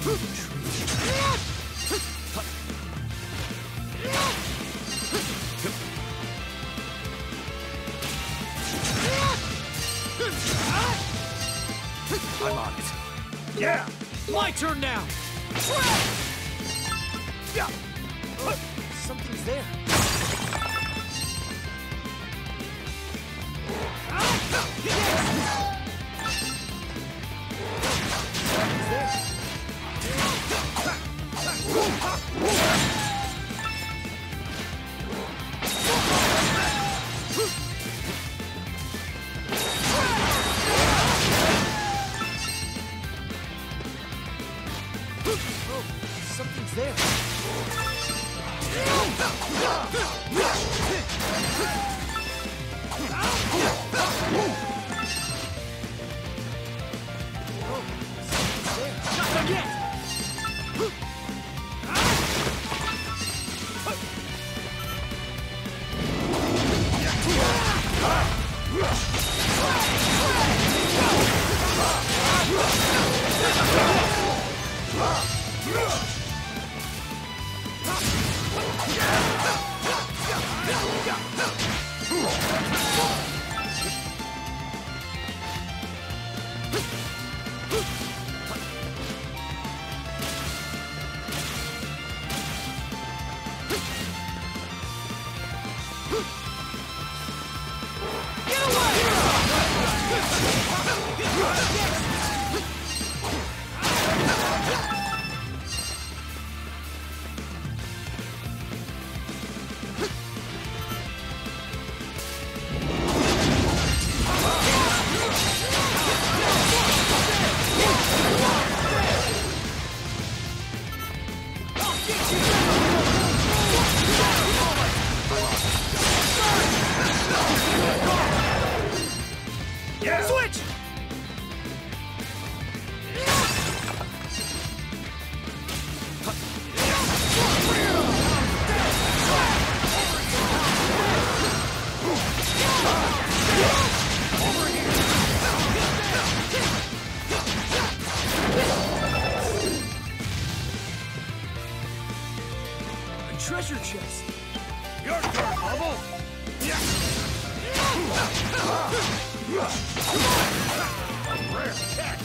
I'm on it. Yeah! My turn now! Yeah! Something's there. Something's there. Not done yet. Switch! A treasure chest. Your turn, Bubble! A rare catch!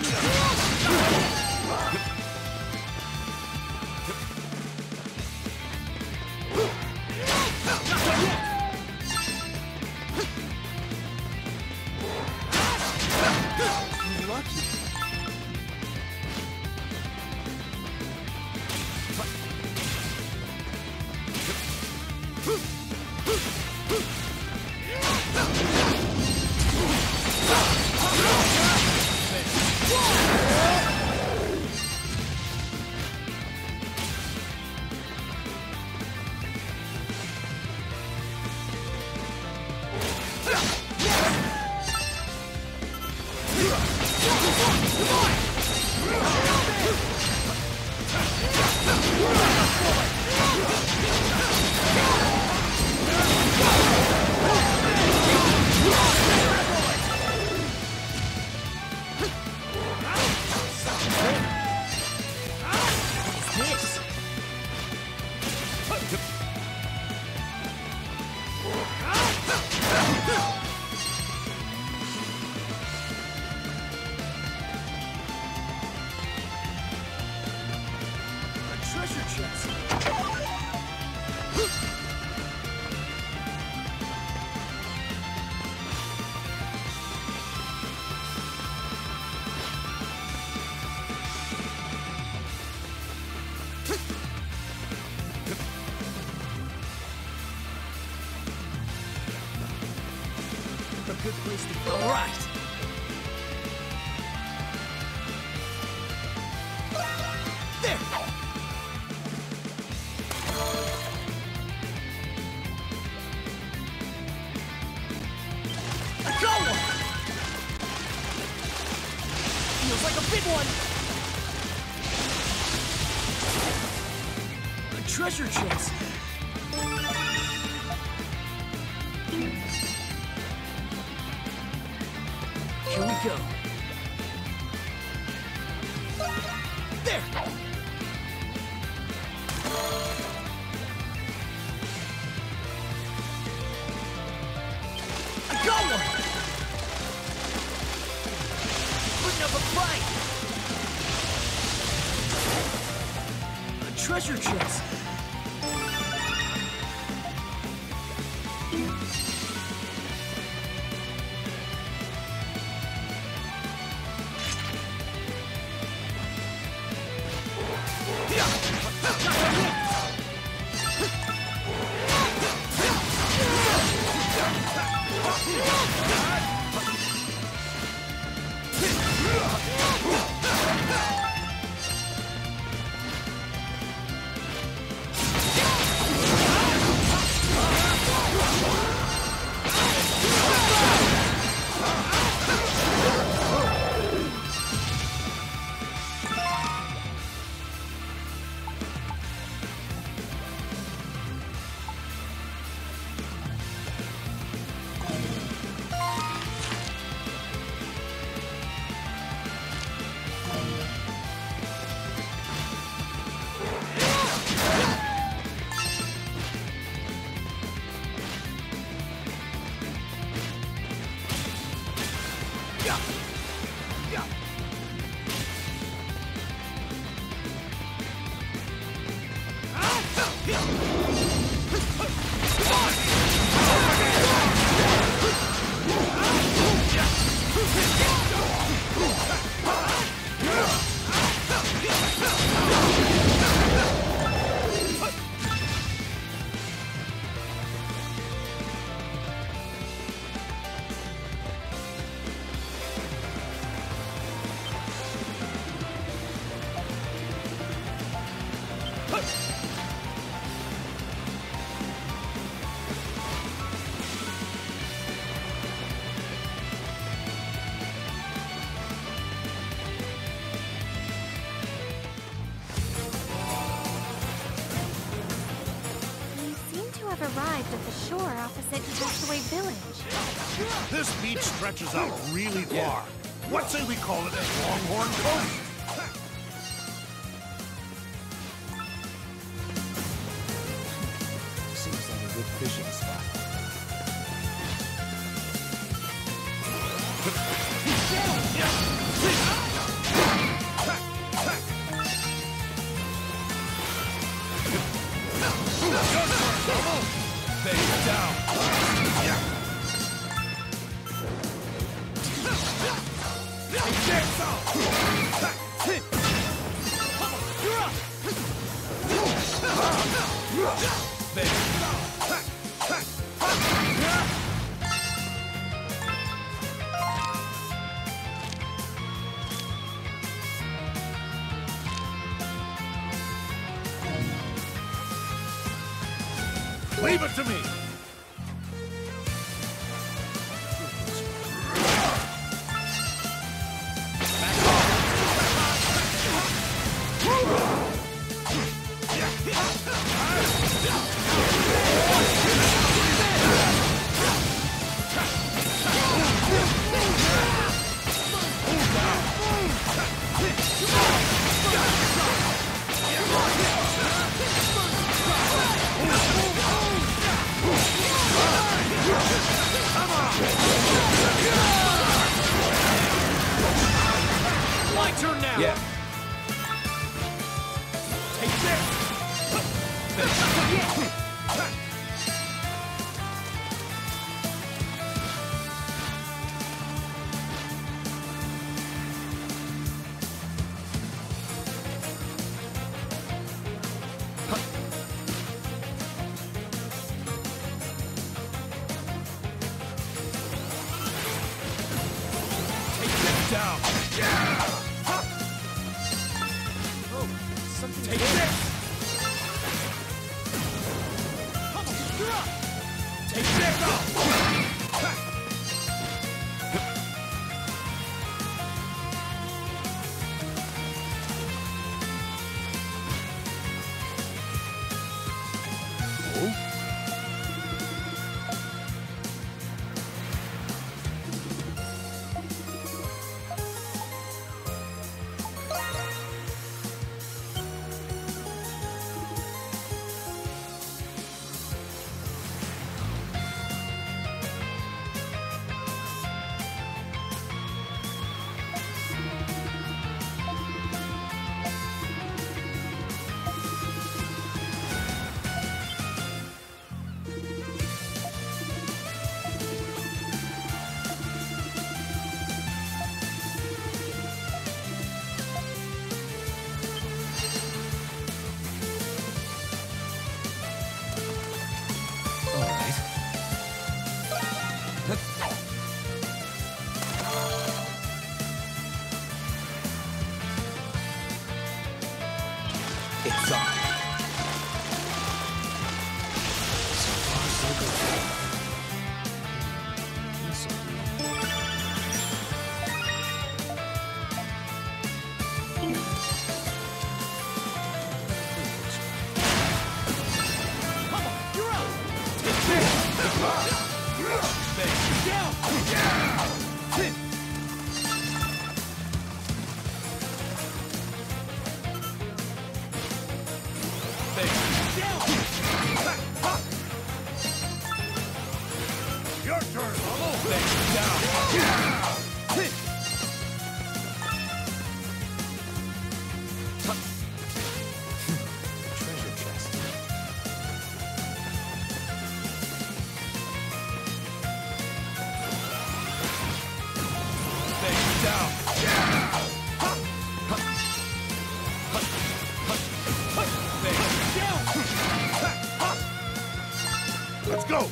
Good place to go. All right. There. A go one. Feels like a big one. A treasure chest. Here we go. There! I got one! Putting up a fight! A treasure chest! Arrived at the shore opposite Castaway Village. This beach stretches out really far. What say we call it Longhorn Coast? Seems like a good fishing spot. Leave it to me! My turn now! Yeah. Take this! Down! Oh, something. Take this! Take this! It's on. So far, so good. This'll Come on, you're out! Take this! Down! Your turn, Adol! Down! treasure chest. Let's go!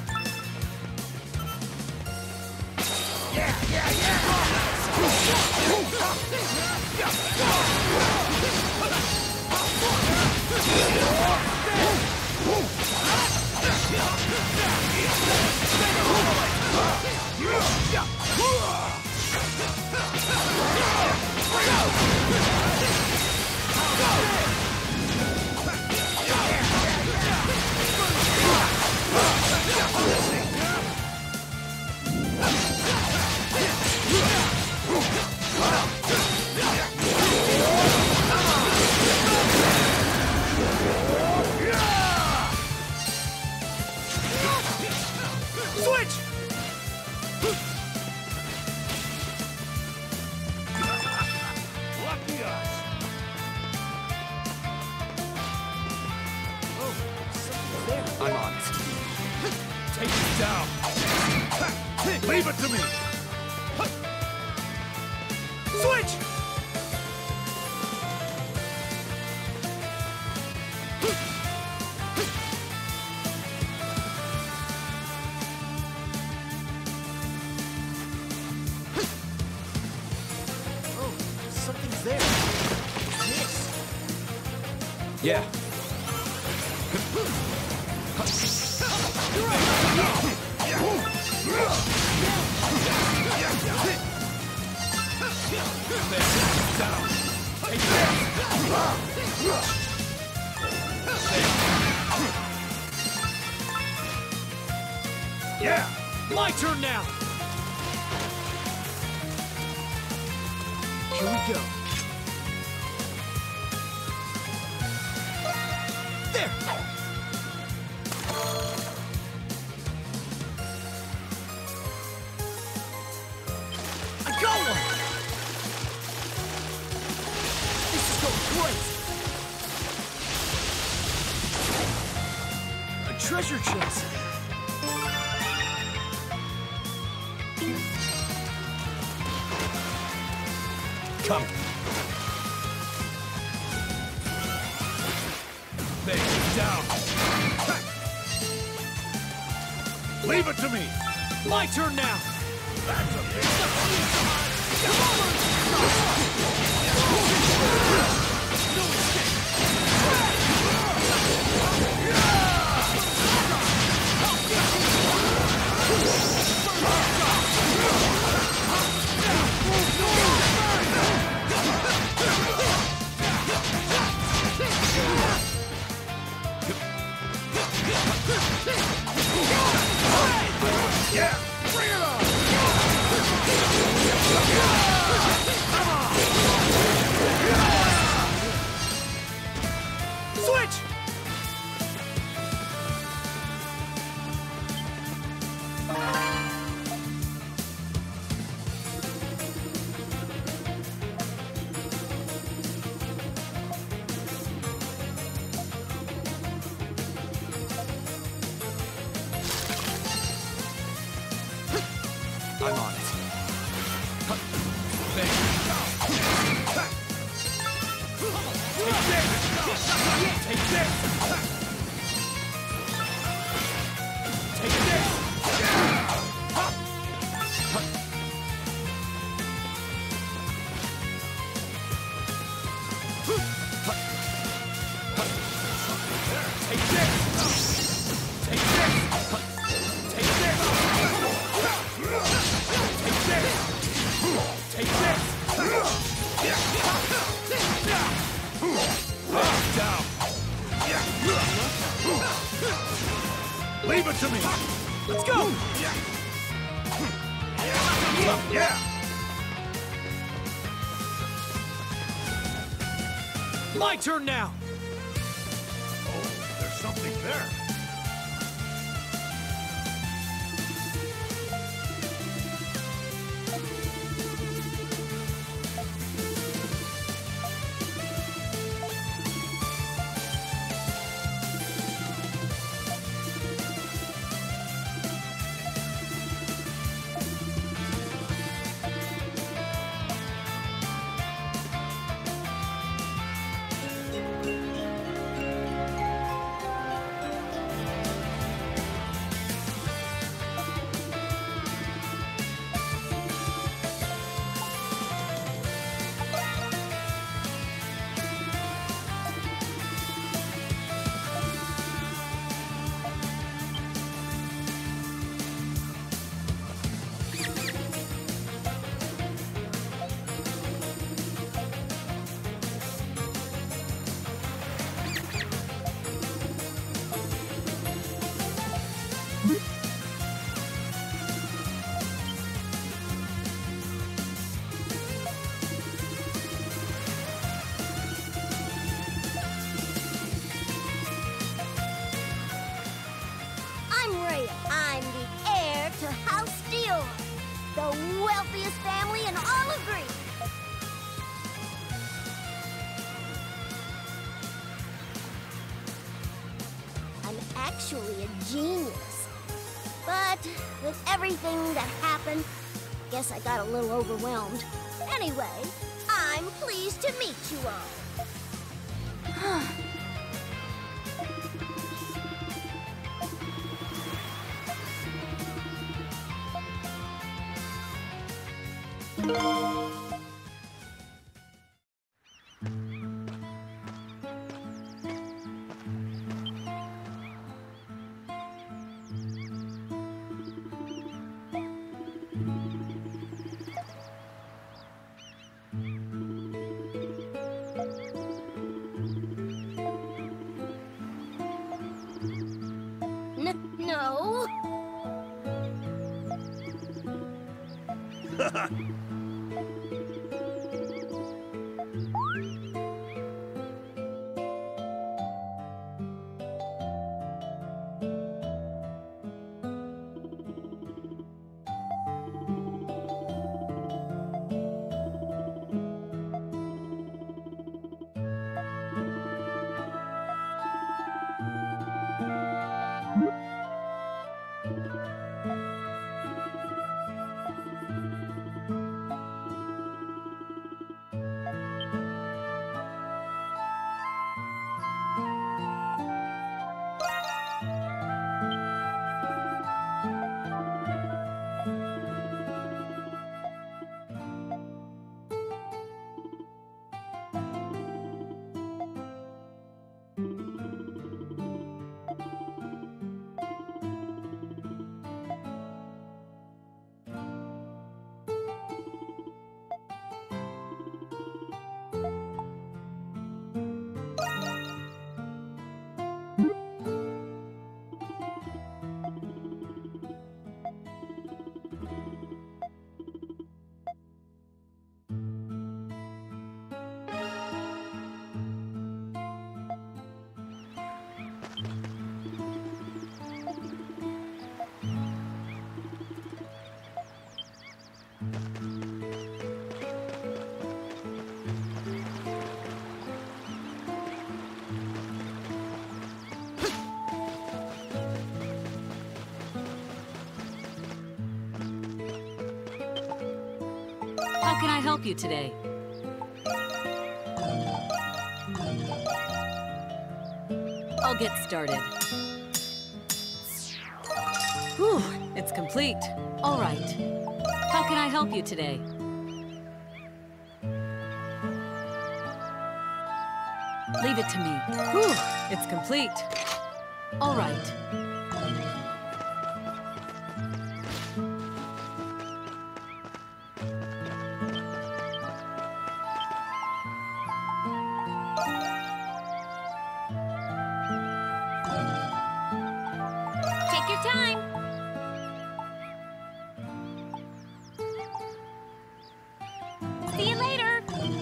Switch! Lucky us! Oh, something there. I'm on it. Take it down! Leave it to me! Switch! Oh, something's there. This. Yeah. Yeah! My turn now! Here we go. There! I got one! This is going great! A treasure chest! Come. Lay it down. Leave it to me! My turn now! That's a big... Yeah! Bring it on! Switch! I'm on it. Take this! Take this! Take this! Take this! Take this! Take this! Down! Leave it to me! Let's go! Yeah! My turn now! Oh, there's something there. I'm the heir to House Dior, the wealthiest family in all of Greece. I'm actually a genius. But with everything that happened, Guess I got a little overwhelmed. Anyway, I'm pleased to meet you all. No. How can I help you today? I'll get started. Whew, it's complete. All right. How can I help you today? Leave it to me. Whew, it's complete. All right. Take your time. See you later.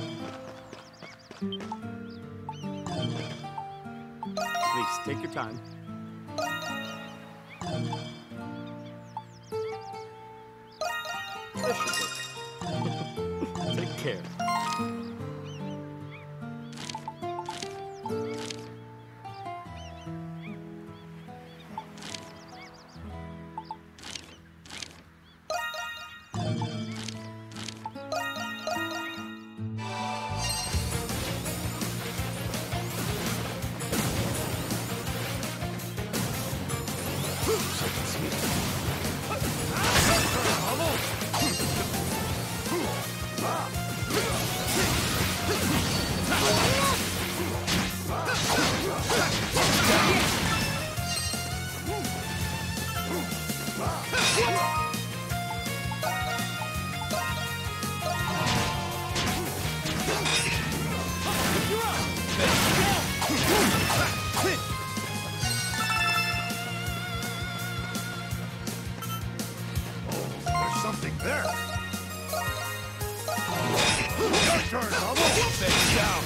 Please, take your time. This should work. Take care. There's something there. Your turn, Adol. Face down.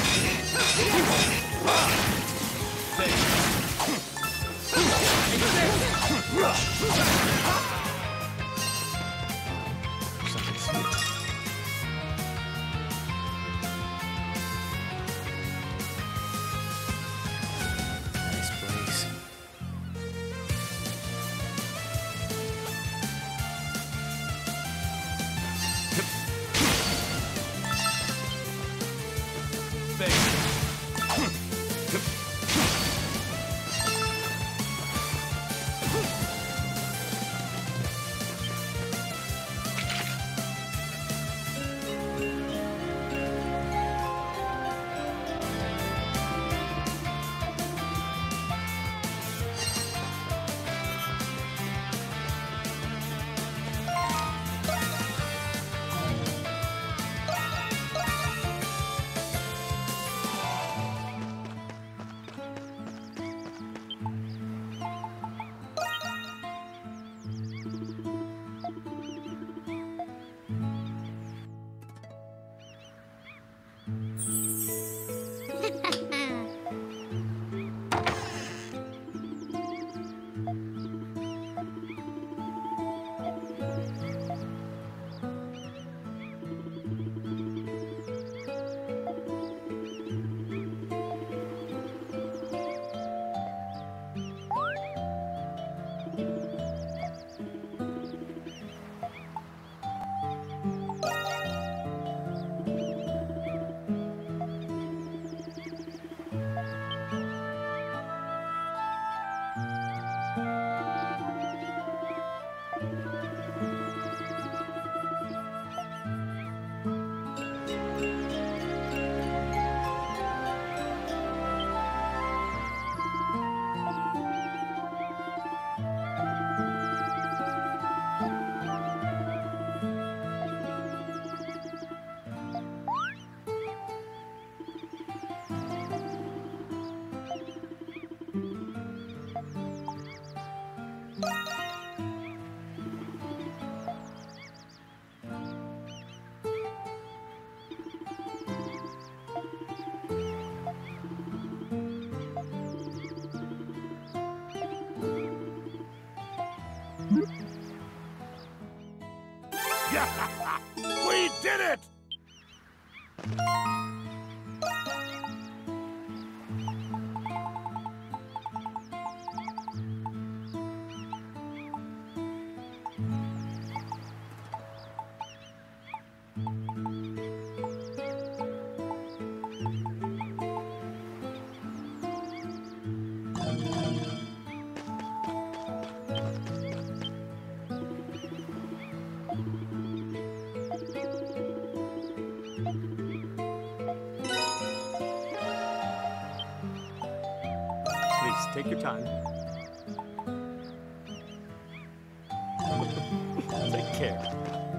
Something sweet. Nice place. We did it! Please, take your time. Take care.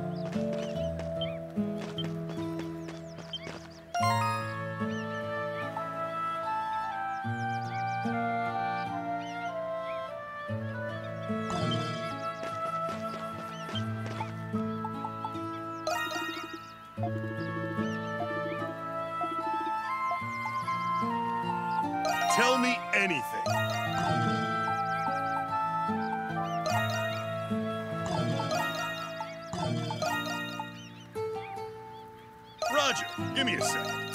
Tell me anything. Roger, give me a second.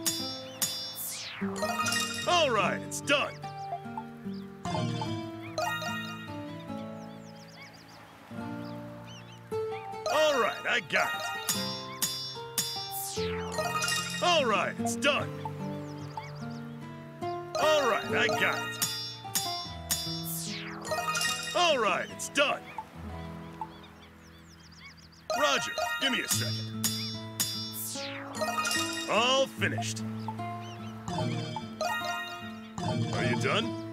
All right, it's done. All right, I got it. All right, it's done. All right, I got it. All right, it's done. Roger, give me a second. All finished. Are you done?